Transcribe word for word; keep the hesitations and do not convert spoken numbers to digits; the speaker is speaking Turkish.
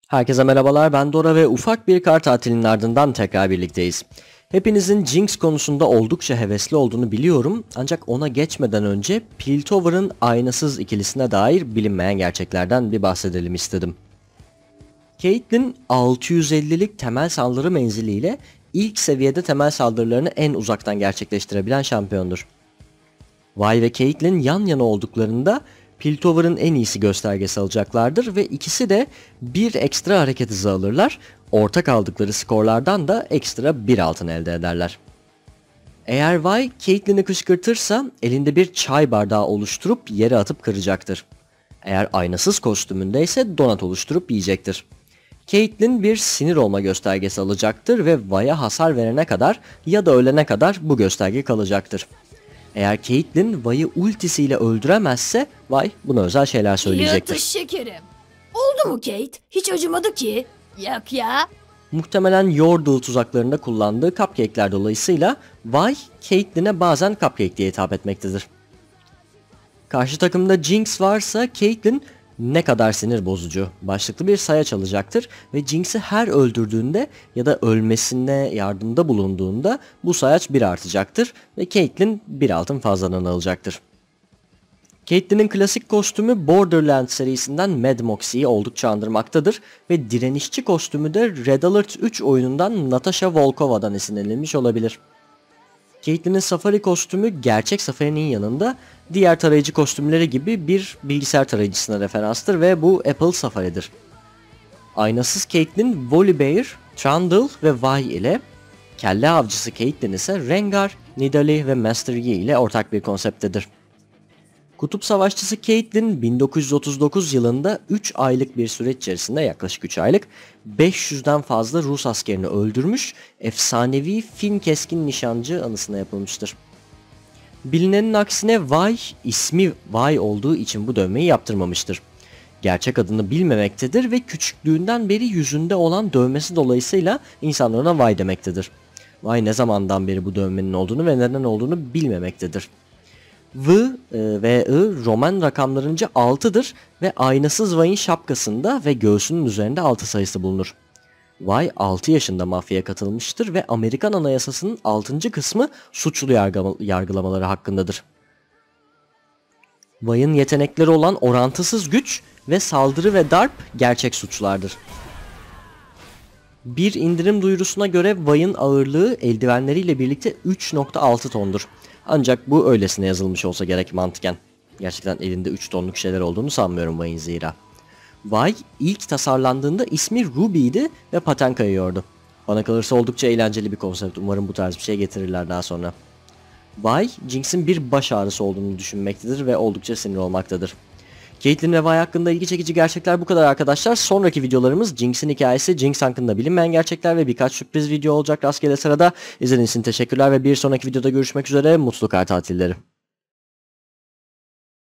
Herkese merhabalar, ben Dora ve ufak bir kar tatilinin ardından tekrar birlikteyiz. Hepinizin Jinx konusunda oldukça hevesli olduğunu biliyorum, ancak ona geçmeden önce Piltover'ın aynasız ikilisine dair bilinmeyen gerçeklerden bir bahsedelim istedim. Caitlyn altı yüz ellilik temel saldırı menziliyle ilk seviyede temel saldırılarını en uzaktan gerçekleştirebilen şampiyondur. Vi ve Caitlyn yan yana olduklarında Piltover'ın en iyisi göstergesi alacaklardır ve ikisi de bir ekstra hareket hızı alırlar. Ortak aldıkları skorlardan da ekstra bir altın elde ederler. Eğer Vi Caitlyn'i kışkırtırsa elinde bir çay bardağı oluşturup yere atıp kıracaktır. Eğer aynasız kostümünde ise donat oluşturup yiyecektir. Caitlyn bir sinir olma göstergesi alacaktır ve Vi'ye hasar verene kadar ya da ölene kadar bu gösterge kalacaktır. Eğer Caitlyn Vi'yi ultisiyle öldüremezse Vi buna özel şeyler söyleyecektir. Yatış şekerim. Oldu mu Kate? Hiç acımadı ki. Yak ya. Muhtemelen Yordle tuzaklarında kullandığı cupcake'ler dolayısıyla Vi Caitlyn'e bazen cupcake diye hitap etmektedir. Karşı takımda Jinx varsa Caitlyn ne kadar sinir bozucu başlıklı bir sayaç alacaktır ve Jinx'i her öldürdüğünde ya da ölmesine yardımda bulunduğunda bu sayaç bir artacaktır ve Caitlyn bir altın fazladan alacaktır. Caitlyn'in klasik kostümü Borderlands serisinden Mad Moxie'yi oldukça andırmaktadır ve direnişçi kostümü de Red Alert üç oyunundan Natasha Volkova'dan esinlenilmiş olabilir. Caitlyn'in Safari kostümü gerçek Safari'nin yanında diğer tarayıcı kostümleri gibi bir bilgisayar tarayıcısına referanstır ve bu Apple Safari'dir. Aynasız Caitlyn, Volibear, Trundle ve Vi ile, kelle avcısı Caitlyn ise Rengar, Nidalee ve Master Yi ile ortak bir konseptedir. Kutup Savaşçısı Caitlyn bin dokuz yüz otuz dokuz yılında üç aylık bir süreç içerisinde, yaklaşık üç aylık, beş yüzden fazla Rus askerini öldürmüş, efsanevi Fin keskin nişancı anısına yapılmıştır. Bilinenin aksine Vi ismi Vi olduğu için bu dövmeyi yaptırmamıştır. Gerçek adını bilmemektedir ve küçüklüğünden beri yüzünde olan dövmesi dolayısıyla insanlar ona Vi demektedir. Vi ne zamandan beri bu dövmenin olduğunu ve neden olduğunu bilmemektedir. V e, ve I Roman rakamlarınca altıdır ve aynasız Vi'nin şapkasında ve göğsünün üzerinde altı sayısı bulunur. Vi altı yaşında mafyaya katılmıştır ve Amerikan Anayasası'nın altıncı kısmı suçlu yargılamaları hakkındadır. Vi'nin yetenekleri olan orantısız güç ve saldırı ve darp gerçek suçlardır. Bir indirim duyurusuna göre Vi'nin ağırlığı eldivenleriyle birlikte üç nokta altı tondur. Ancak bu öylesine yazılmış olsa gerek mantıken. Gerçekten elinde üç tonluk şeyler olduğunu sanmıyorum Vi'nin zira. Vi ilk tasarlandığında ismi Ruby'ydi ve paten kayıyordu. Bana kalırsa oldukça eğlenceli bir konsept. Umarım bu tarz bir şey getirirler daha sonra. Vi, Jinx'in bir baş ağrısı olduğunu düşünmektedir ve oldukça sinir olmaktadır. Caitlyn ve Vi hakkında ilgi çekici gerçekler bu kadar arkadaşlar. Sonraki videolarımız Jinx'in hikayesi, Jinx hakkında bilinmeyen gerçekler ve birkaç sürpriz video olacak rastgele sırada. İzlediğiniz için teşekkürler ve bir sonraki videoda görüşmek üzere. Mutlu kar tatilleri.